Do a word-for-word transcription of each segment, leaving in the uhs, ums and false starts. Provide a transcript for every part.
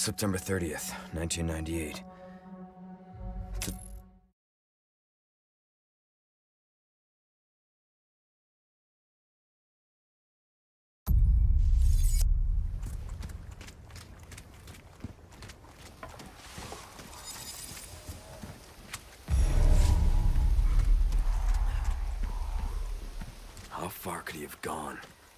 September thirtieth, nineteen ninety-eight. How far could he have gone?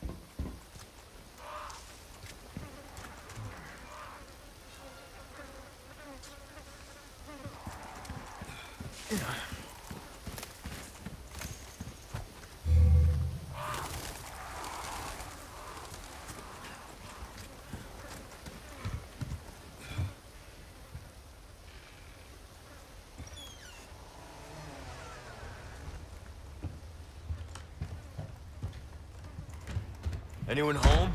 Anyone home?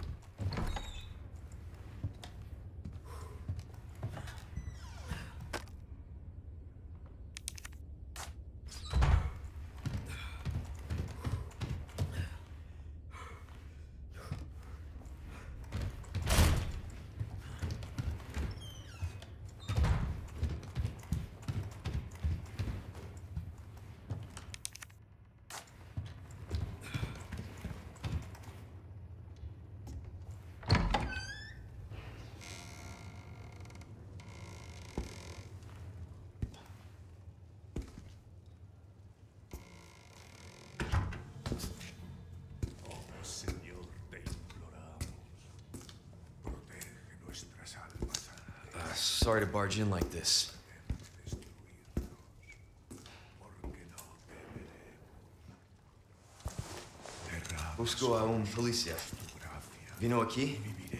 Sorry to barge in like this. Busco a un policía. Vino aquí?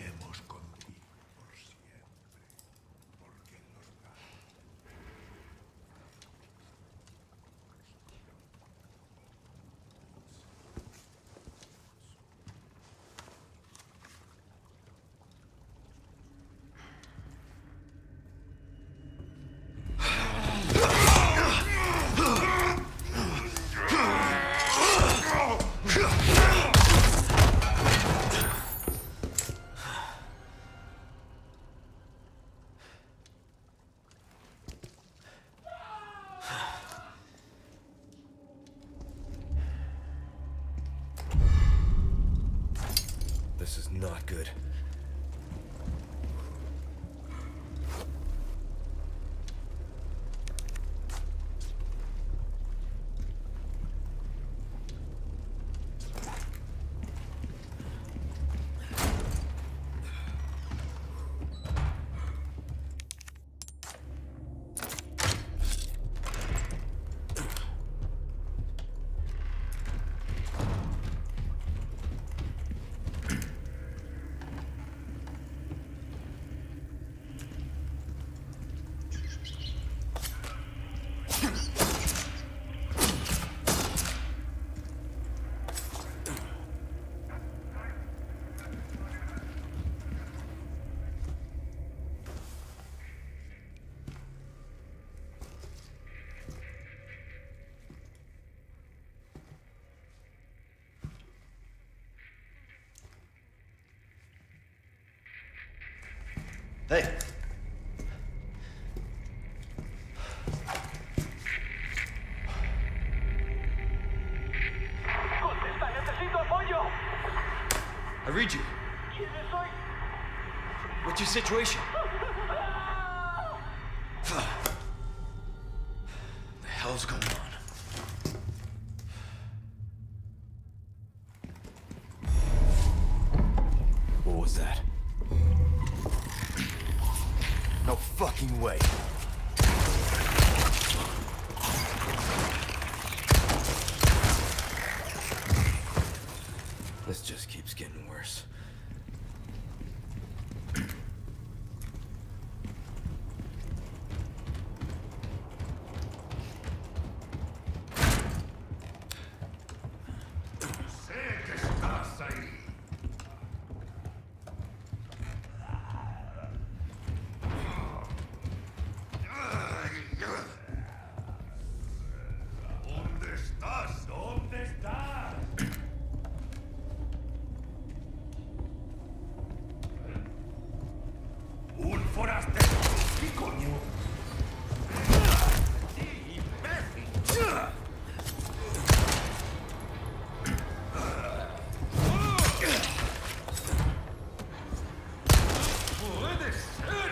This is not good. Hey. Contesta, necesito apoyo. I read you. ¿Quién soy? What's your situation? The hell's going on? What was that? No fucking way. This just keeps getting worse. forastero! ¿Qué coño? ¡Imbécil! ¡Puede ser!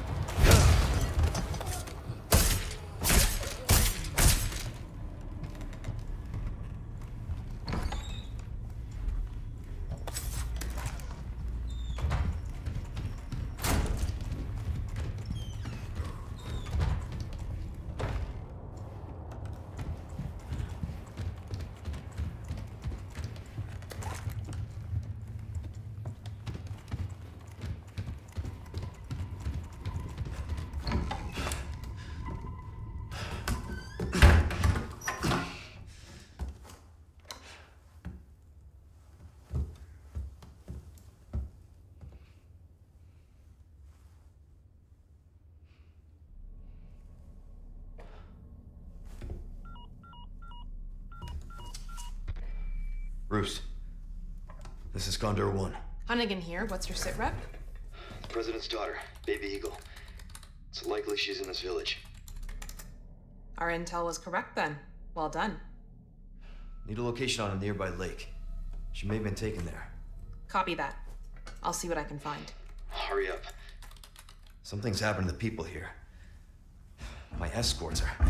Bruce, this is Condor One. Hunnigan here. What's your sit rep? The President's daughter, Baby Eagle. It's likely she's in this village. Our intel was correct then. Well done. Need a location on a nearby lake. She may have been taken there. Copy that. I'll see what I can find. Hurry up. Something's happened to the people here. My escorts are...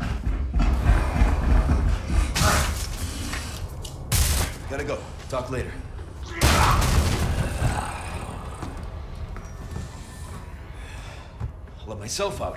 Gotta go. Talk later. I'll let myself out.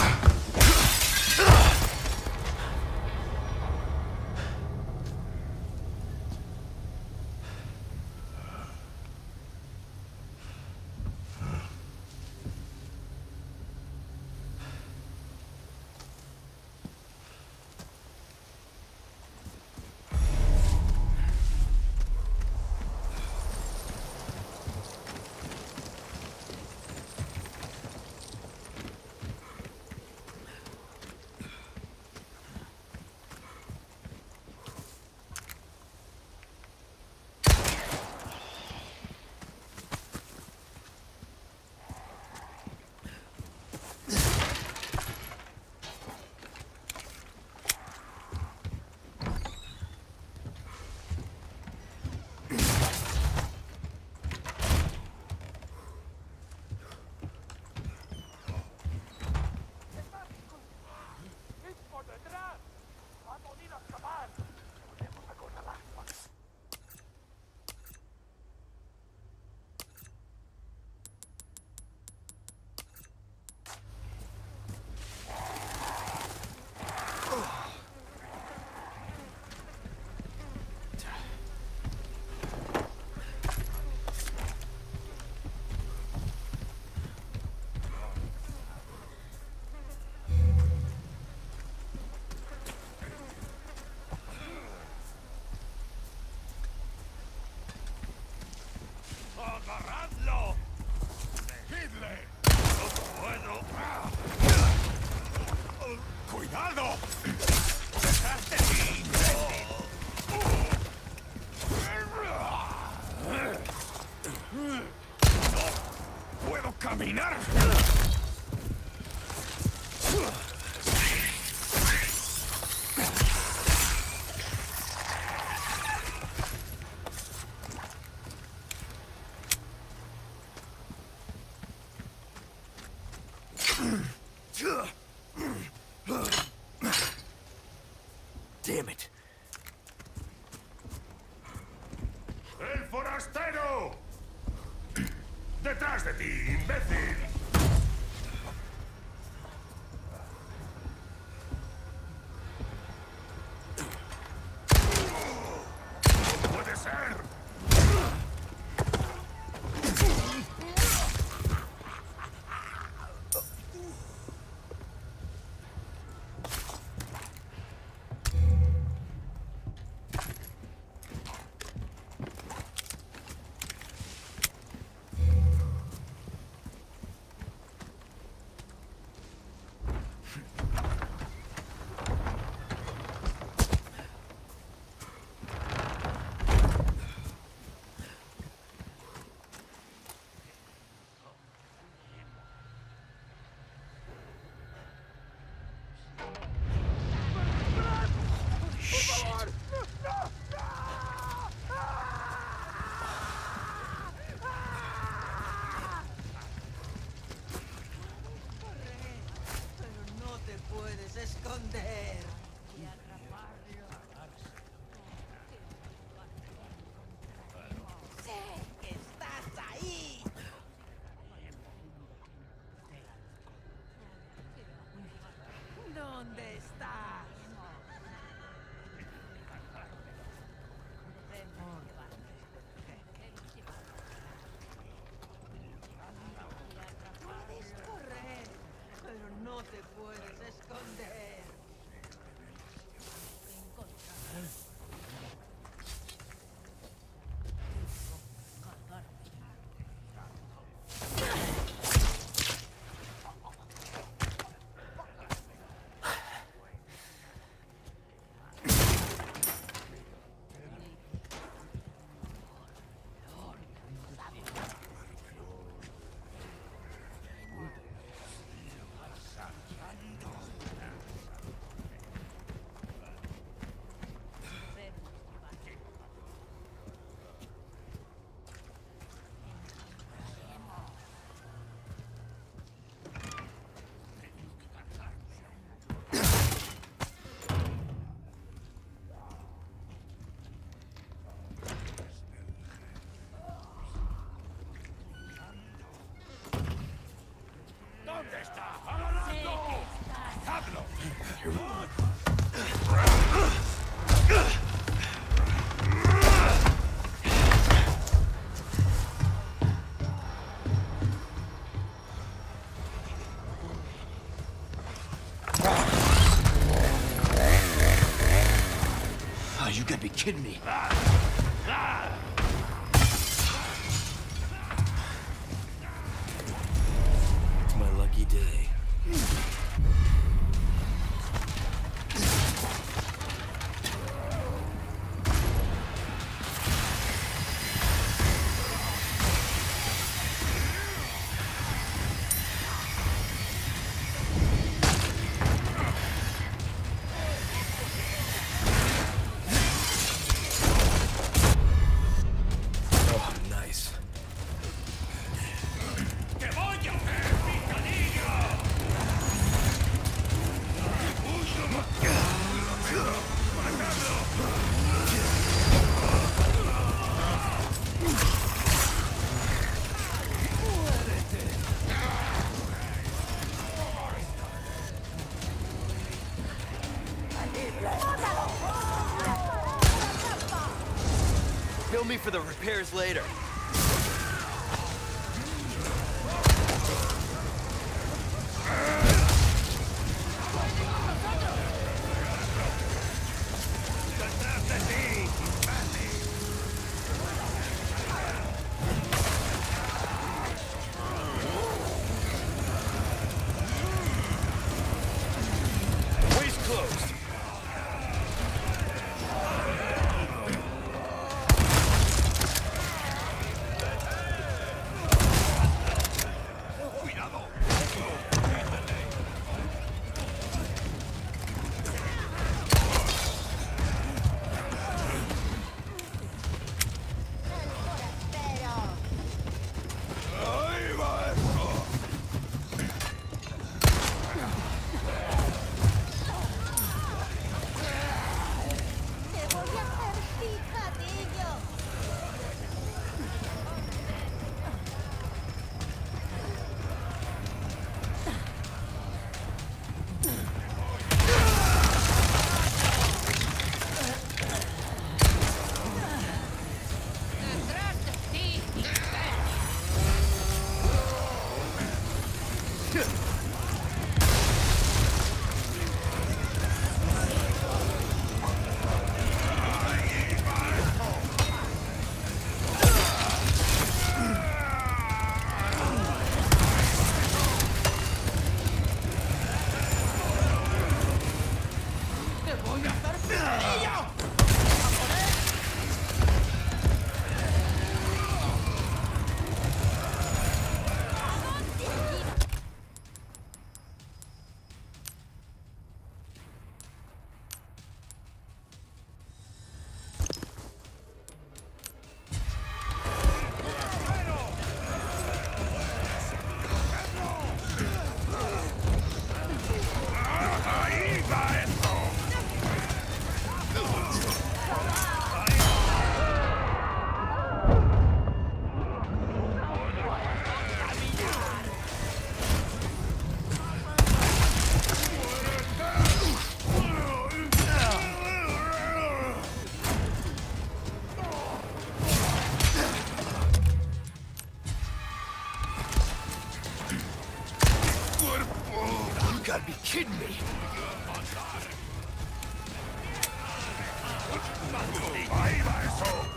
¡Agarradlo! ¡Seguidle! ¡No puedo! ¡Cuidado! ¡Detrás de ti, imbécil! ¡No puedo caminar! Damn it. ¡El forastero! ¡Detrás de ti, imbécil! ¡No puede ser! Shit. Pero no te puedes esconder. Sé que estás ahí. ¿Dónde estás? Puedes correr, pero no te puedes esconder. ¿Dónde está? ¡Agarradlo! ¡Hazlo! Oh, you gotta be kidding me. It's my lucky day. Oh, nice. ¡Te voy a hacer, picadillo! Bill me for the repairs later. ¡Detrás de ti, imbécil! Way's closed. Te voy a hacer picadillo. Detrás de ti, te voy a hacer picadillo. gotta be kidding me! ¡Ahí va eso!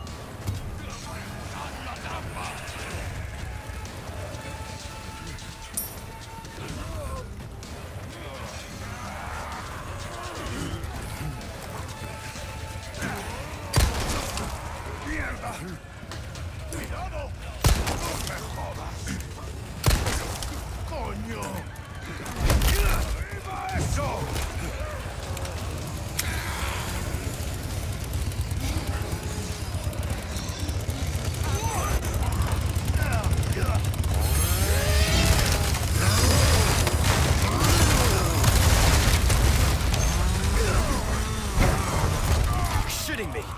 ¡Mierda! ¡Cuidado! ¡No me jodas! ¡Coño! ¡Arriba eso! Shitting me!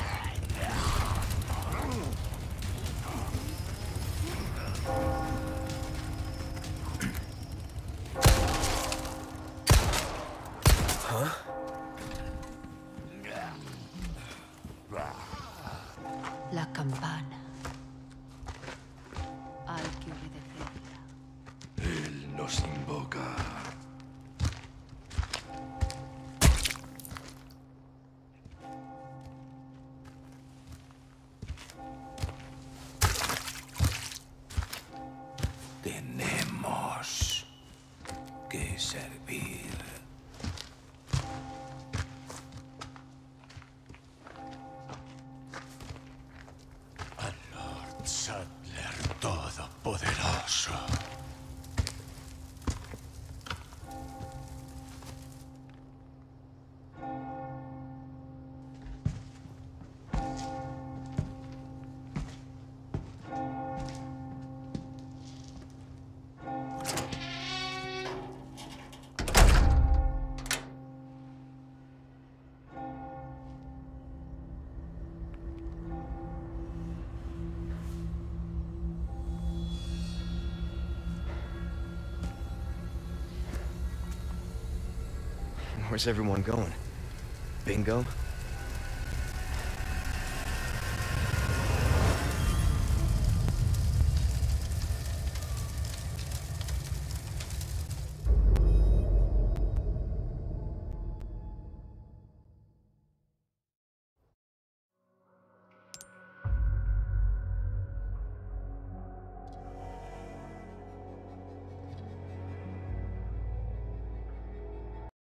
La campana. Hay que obedecerla. Él nos invoca. Tenemos que servir. Al Lord Saddler Todopoderoso. Where's everyone going? Bingo?